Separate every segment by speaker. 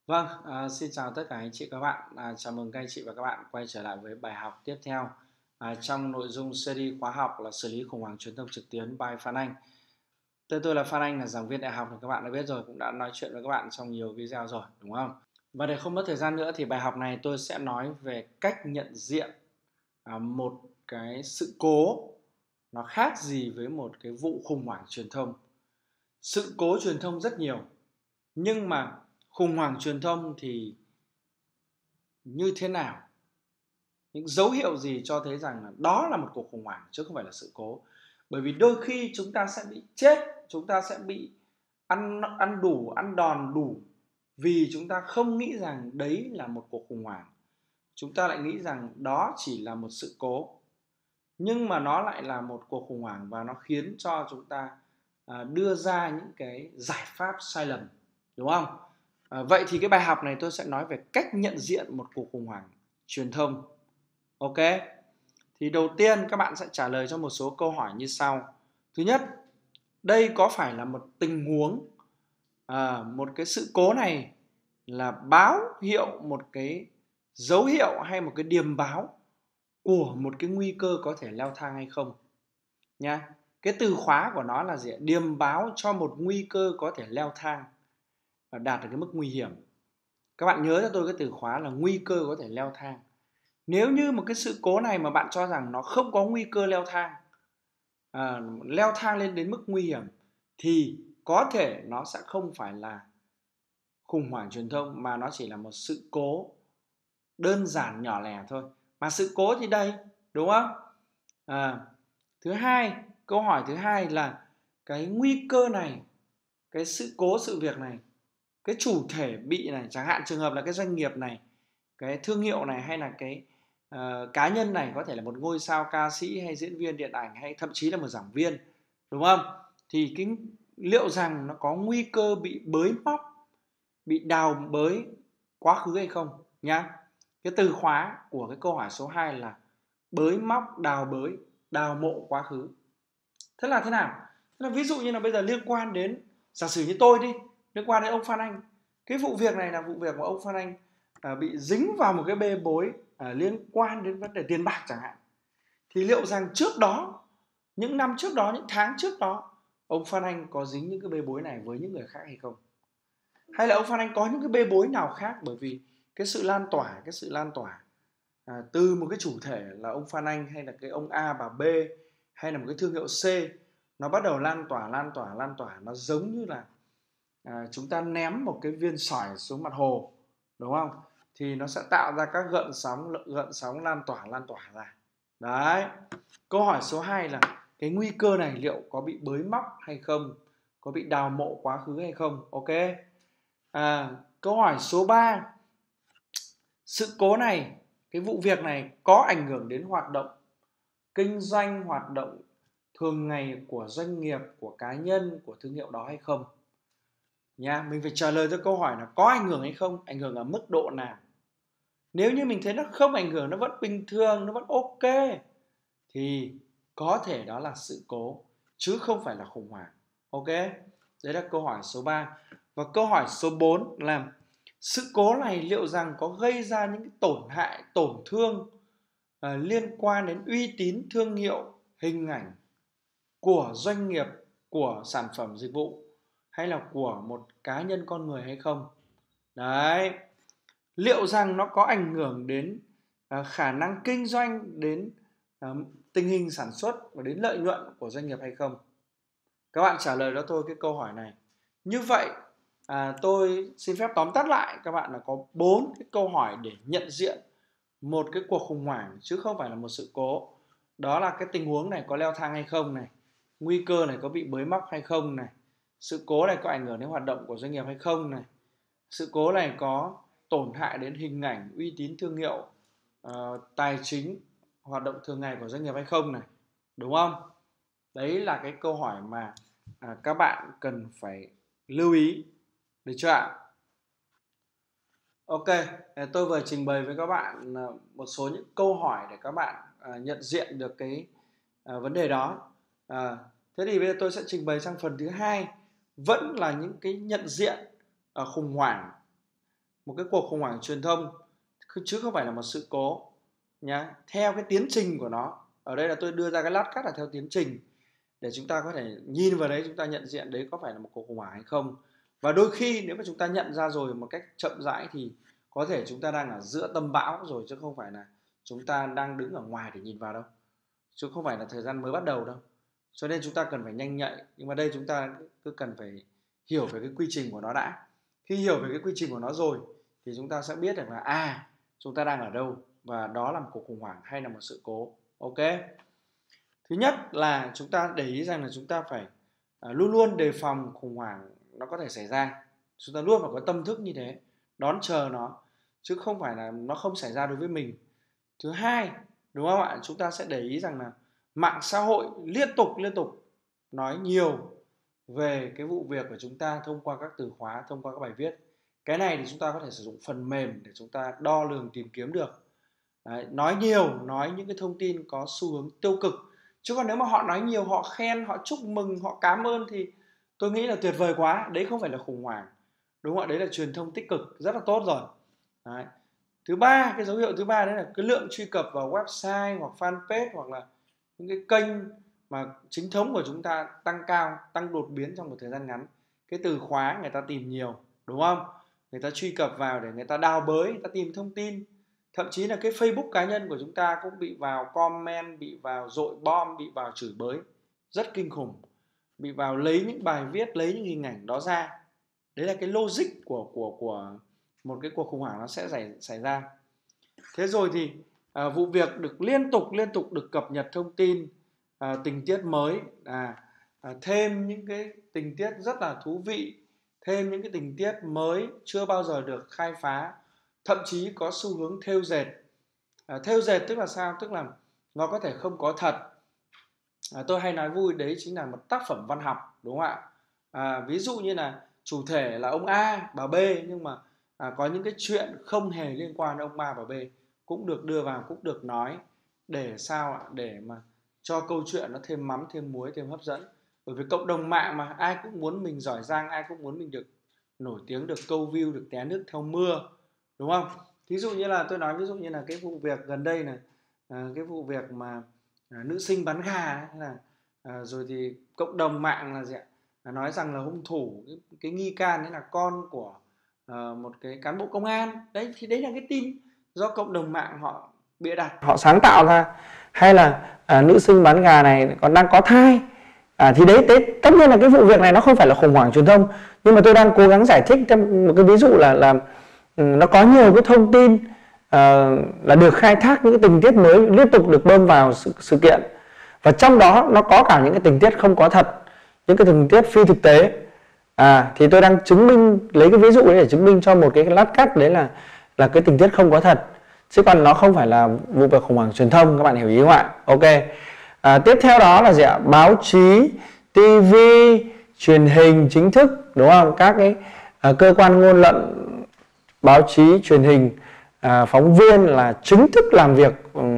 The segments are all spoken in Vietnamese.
Speaker 1: Vâng, xin chào tất cả anh chị các bạn. Chào mừng các anh chị và các bạn quay trở lại với bài học tiếp theo trong nội dung series khóa học là xử lý khủng hoảng truyền thông trực tuyến by Phan Anh. Tên tôi là Phan Anh, là giảng viên đại học, thì các bạn đã biết rồi, cũng đã nói chuyện với các bạn trong nhiều video rồi, đúng không? Và để không mất thời gian nữa thì bài học này tôi sẽ nói về cách nhận diện một cái sự cố nó khác gì với một cái vụ khủng hoảng truyền thông. Sự cố truyền thông rất nhiều, nhưng mà khủng hoảng truyền thông thì như thế nào, những dấu hiệu gì cho thấy rằng là đó là một cuộc khủng hoảng chứ không phải là sự cố. Bởi vì đôi khi chúng ta sẽ bị chết, chúng ta sẽ bị ăn đòn đủ vì chúng ta không nghĩ rằng đấy là một cuộc khủng hoảng. Chúng ta lại nghĩ rằng đó chỉ là một sự cố, nhưng mà nó lại là một cuộc khủng hoảng và nó khiến cho chúng ta đưa ra những cái giải pháp sai lầm, đúng không? Vậy thì cái bài học này tôi sẽ nói về cách nhận diện một cuộc khủng hoảng truyền thông. Ok, thì đầu tiên các bạn sẽ trả lời cho một số câu hỏi như sau. Thứ nhất, đây có phải là một tình huống, một cái sự cố này là báo hiệu một cái dấu hiệu hay một cái điềm báo của một cái nguy cơ có thể leo thang hay không nha. Cái từ khóa của nó là gì? Điềm báo cho một nguy cơ có thể leo thang và đạt được cái mức nguy hiểm. Các bạn nhớ cho tôi cái từ khóa là nguy cơ có thể leo thang. Nếu như một cái sự cố này mà bạn cho rằng nó không có nguy cơ leo thang lên đến mức nguy hiểm, thì có thể nó sẽ không phải là khủng hoảng truyền thông, mà nó chỉ là một sự cố đơn giản nhỏ lẻ thôi. Mà sự cố thì đây, đúng không? Thứ hai, câu hỏi thứ hai là cái nguy cơ này, cái sự cố sự việc này, cái chủ thể bị này, chẳng hạn trường hợp là cái doanh nghiệp này, cái thương hiệu này, hay là cái cá nhân này, có thể là một ngôi sao ca sĩ hay diễn viên điện ảnh, hay thậm chí là một giảng viên, đúng không? Thì liệu rằng nó có nguy cơ bị bới móc, bị đào bới quá khứ hay không nhá. Cái từ khóa của cái câu hỏi số 2 là bới móc, đào bới, đào mộ quá khứ. Thế là thế nào? Thế là ví dụ như là bây giờ liên quan đến, giả sử như tôi đi, liên quan đến ông Phan Anh. Cái vụ việc này là vụ việc mà ông Phan Anh bị dính vào một cái bê bối liên quan đến vấn đề tiền bạc chẳng hạn. Thì liệu rằng trước đó, những năm trước đó, những tháng trước đó, ông Phan Anh có dính những cái bê bối này với những người khác hay không? Hay là ông Phan Anh có những cái bê bối nào khác? Bởi vì cái sự lan tỏa từ một cái chủ thể là ông Phan Anh, hay là cái ông A bà B, hay là một cái thương hiệu C, nó bắt đầu lan tỏa, nó giống như là chúng ta ném một cái viên sỏi xuống mặt hồ, đúng không? Thì nó sẽ tạo ra các gợn sóng lan tỏa ra. Đấy. Câu hỏi số 2 là cái nguy cơ này liệu có bị bới móc hay không, có bị đào mộ quá khứ hay không? Ok. Câu hỏi số 3, sự cố này, cái vụ việc này có ảnh hưởng đến hoạt động kinh doanh, hoạt động thường ngày của doanh nghiệp, của cá nhân, của thương hiệu đó hay không nha. Mình phải trả lời cho câu hỏi là có ảnh hưởng hay không, ảnh hưởng ở mức độ nào. Nếu như mình thấy nó không ảnh hưởng, nó vẫn bình thường, nó vẫn ok, thì có thể đó là sự cố chứ không phải là khủng hoảng. Ok, đấy là câu hỏi số 3. Và câu hỏi số 4 là sự cố này liệu rằng có gây ra những tổn hại, tổn thương liên quan đến uy tín thương hiệu, hình ảnh của doanh nghiệp, của sản phẩm dịch vụ, hay là của một cá nhân con người hay không. Đấy. Liệu rằng nó có ảnh hưởng đến khả năng kinh doanh, đến tình hình sản xuất và đến lợi nhuận của doanh nghiệp hay không. Các bạn trả lời cho tôi cái câu hỏi này. Như vậy tôi xin phép tóm tắt lại các bạn là có 4 cái câu hỏi để nhận diện một cái cuộc khủng hoảng chứ không phải là một sự cố. Đó là cái tình huống này có leo thang hay không này, nguy cơ này có bị bới móc hay không này, sự cố này có ảnh hưởng đến hoạt động của doanh nghiệp hay không này, sự cố này có tổn hại đến hình ảnh, uy tín thương hiệu, tài chính, hoạt động thường ngày của doanh nghiệp hay không này, đúng không? Đấy là cái câu hỏi mà các bạn cần phải lưu ý, được chưa ạ? Ok, tôi vừa trình bày với các bạn một số những câu hỏi để các bạn nhận diện được cái vấn đề đó. Thế thì bây giờ tôi sẽ trình bày sang phần thứ hai, vẫn là những cái nhận diện khủng hoảng một cái cuộc khủng hoảng truyền thông chứ không phải là một sự cố nhá. Theo cái tiến trình của nó, ở đây là tôi đưa ra cái lát cắt là theo tiến trình để chúng ta có thể nhìn vào đấy, chúng ta nhận diện đấy có phải là một cuộc khủng hoảng hay không. Và đôi khi nếu mà chúng ta nhận ra rồi một cách chậm rãi thì có thể chúng ta đang ở giữa tâm bão rồi, chứ không phải là chúng ta đang đứng ở ngoài để nhìn vào đâu, chứ không phải là thời gian mới bắt đầu đâu. Cho nên chúng ta cần phải nhanh nhạy. Nhưng mà đây chúng ta cứ cần phải hiểu về cái quy trình của nó đã. Khi hiểu về cái quy trình của nó rồi thì chúng ta sẽ biết được là chúng ta đang ở đâu, và đó là một cuộc khủng hoảng hay là một sự cố. Ok. Thứ nhất là chúng ta để ý rằng là chúng ta phải luôn luôn đề phòng khủng hoảng nó có thể xảy ra. Chúng ta luôn phải có tâm thức như thế, đón chờ nó, chứ không phải là nó không xảy ra đối với mình. Thứ hai, đúng không ạ, chúng ta sẽ để ý rằng là mạng xã hội liên tục nói nhiều về cái vụ việc của chúng ta thông qua các từ khóa, thông qua các bài viết. Cái này thì chúng ta có thể sử dụng phần mềm để chúng ta đo lường tìm kiếm được. Đấy, nói nhiều, nói những cái thông tin có xu hướng tiêu cực. Chứ còn nếu mà họ nói nhiều, họ khen, họ chúc mừng, họ cảm ơn thì tôi nghĩ là tuyệt vời quá. Đấy không phải là khủng hoảng, đúng không ạ? Đấy là truyền thông tích cực, rất là tốt rồi. Đấy. Thứ ba, cái dấu hiệu thứ ba đấy là cái lượng truy cập vào website hoặc fanpage hoặc là những cái kênh mà chính thống của chúng ta tăng cao, tăng đột biến trong một thời gian ngắn. Cái từ khóa người ta tìm nhiều, đúng không? Người ta truy cập vào để người ta đào bới, người ta tìm thông tin. Thậm chí là cái Facebook cá nhân của chúng ta cũng bị vào comment, bị vào dội bom, bị vào chửi bới rất kinh khủng, bị vào lấy những bài viết, lấy những hình ảnh đó ra. Đấy là cái logic của một cái cuộc khủng hoảng nó sẽ xảy ra. Thế rồi thì vụ việc được liên tục được cập nhật thông tin, tình tiết mới, thêm những cái tình tiết rất là thú vị, thêm những cái tình tiết mới chưa bao giờ được khai phá, thậm chí có xu hướng thêu dệt. Thêu dệt tức là sao? Tức là nó có thể không có thật. Tôi hay nói vui đấy chính là một tác phẩm văn học, đúng không ạ? Ví dụ như là chủ thể là ông A, bà B, nhưng mà có những cái chuyện không hề liên quan đến ông A, bà B cũng được đưa vào, cũng được nói. Để sao ạ? Để mà cho câu chuyện nó thêm mắm, thêm muối, thêm hấp dẫn. Bởi vì cộng đồng mạng mà, ai cũng muốn mình giỏi giang, ai cũng muốn mình được nổi tiếng, được câu view, được té nước theo mưa, đúng không? Ví dụ như là tôi nói, ví dụ như là cái vụ việc gần đây này, cái vụ việc mà nữ sinh bắn gà ấy, là rồi thì cộng đồng mạng là gì ạ? Nói rằng là hung thủ, cái nghi can ấy là con của một cái cán bộ công an. Đấy thì đấy là cái tin do cộng đồng mạng họ bịa đặt, họ sáng tạo ra. Hay là nữ sinh bán gà này còn đang có thai. Thì đấy tất nhiên là cái vụ việc này nó không phải là khủng hoảng truyền thông, nhưng mà tôi đang cố gắng giải thích một cái ví dụ là nó có nhiều cái thông tin là được khai thác, những cái tình tiết mới liên tục được bơm vào sự kiện, và trong đó nó có cả những cái tình tiết không có thật, những cái tình tiết phi thực tế. Thì tôi đang chứng minh, lấy cái ví dụ đấy để chứng minh cho một cái lát cắt, đấy là cái tình tiết không có thật, chứ còn nó không phải là vụ việc khủng hoảng truyền thông, các bạn hiểu ý không ạ? Ok. Tiếp theo đó là gì ạ? Báo chí, TV, truyền hình chính thức, đúng không? Các cái cơ quan ngôn luận, báo chí, truyền hình, phóng viên là chính thức làm việc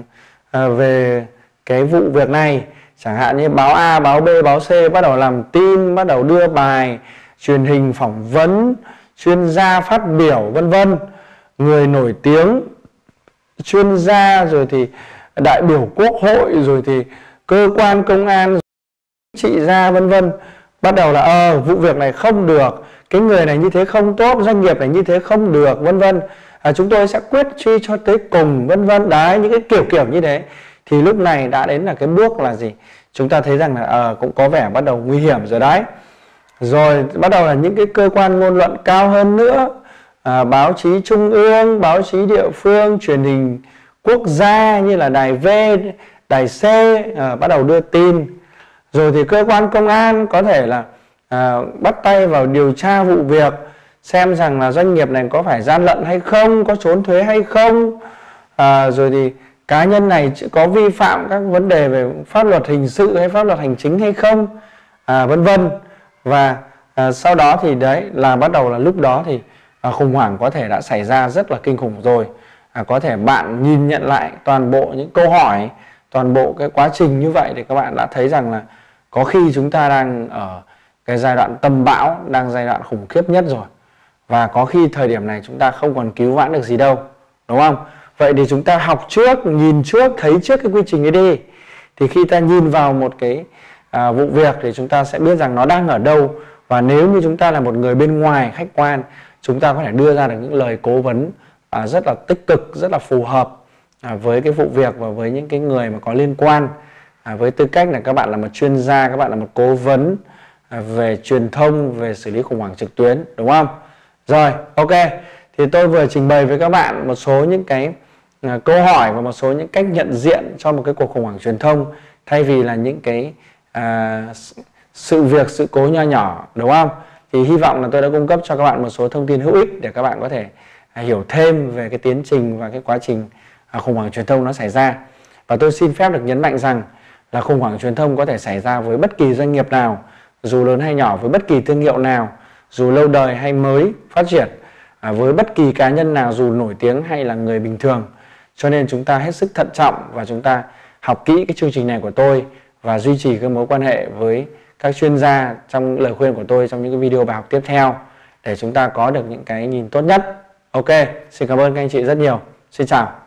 Speaker 1: về cái vụ việc này. Chẳng hạn như báo A, báo B, báo C bắt đầu làm tin, bắt đầu đưa bài, truyền hình phỏng vấn, chuyên gia phát biểu, vân vân, người nổi tiếng, chuyên gia, rồi thì đại biểu quốc hội, rồi thì cơ quan công an, trị gia, vân vân, bắt đầu là vụ việc này không được, cái người này như thế không tốt, doanh nghiệp này như thế không được, vân vân. Chúng tôi sẽ quyết truy cho tới cùng, vân vân. Đấy, những cái kiểu như thế. Thì lúc này đã đến là cái bước là gì? Chúng ta thấy rằng là cũng có vẻ bắt đầu nguy hiểm rồi đấy. Rồi bắt đầu là những cái cơ quan ngôn luận cao hơn nữa, báo chí trung ương, báo chí địa phương, truyền hình quốc gia như là đài V, đài C bắt đầu đưa tin. Rồi thì cơ quan công an có thể là bắt tay vào điều tra vụ việc, xem rằng là doanh nghiệp này có phải gian lận hay không, có trốn thuế hay không, rồi thì cá nhân này có vi phạm các vấn đề về pháp luật hình sự hay pháp luật hành chính hay không, vân vân. Và sau đó thì đấy là bắt đầu là lúc đó thì khủng hoảng có thể đã xảy ra rất là kinh khủng rồi. Có thể bạn nhìn nhận lại toàn bộ những câu hỏi, toàn bộ cái quá trình như vậy thì các bạn đã thấy rằng là có khi chúng ta đang ở cái giai đoạn tâm bão, đang giai đoạn khủng khiếp nhất rồi.
Speaker 2: và có khi thời điểm này chúng ta không còn cứu vãn được gì đâu, đúng không? Vậy thì chúng ta học trước, nhìn trước, thấy trước cái quy trình ấy đi. Thì khi ta nhìn vào một cái vụ việc thì chúng ta sẽ biết rằng nó đang ở đâu. Và nếu như chúng ta là một người bên ngoài khách quan, chúng ta có thể đưa ra được những lời cố vấn rất là tích cực, rất là phù hợp với cái vụ việc và với những cái người mà có liên quan. Với tư cách là các bạn là một chuyên gia, các bạn là một cố vấn về truyền thông, về xử lý khủng hoảng trực tuyến, đúng không? Rồi, ok. Thì tôi vừa trình bày với các bạn một số những cái câu hỏi và một số những cách nhận diện cho một cái cuộc khủng hoảng truyền thông, thay vì là những cái sự việc, sự cố nho nhỏ, đúng không? Thì hy vọng là tôi đã cung cấp cho các bạn một số thông tin hữu ích để các bạn có thể hiểu thêm về cái tiến trình và cái quá trình khủng hoảng truyền thông nó xảy ra. Và tôi xin phép được nhấn mạnh rằng là khủng hoảng truyền thông có thể xảy ra với bất kỳ doanh nghiệp nào, dù lớn hay nhỏ, với bất kỳ thương hiệu nào, dù lâu đời hay mới phát triển, với bất kỳ cá nhân nào, dù nổi tiếng hay là người bình thường. Cho nên chúng ta hết sức thận trọng và chúng ta học kỹ cái chương trình này của tôi và duy trì cái mối quan hệ với các chuyên gia trong lời khuyên của tôi trong những cái video bài học tiếp theo để chúng ta có được những cái nhìn tốt nhất. Ok, xin cảm ơn các anh chị rất nhiều. Xin chào.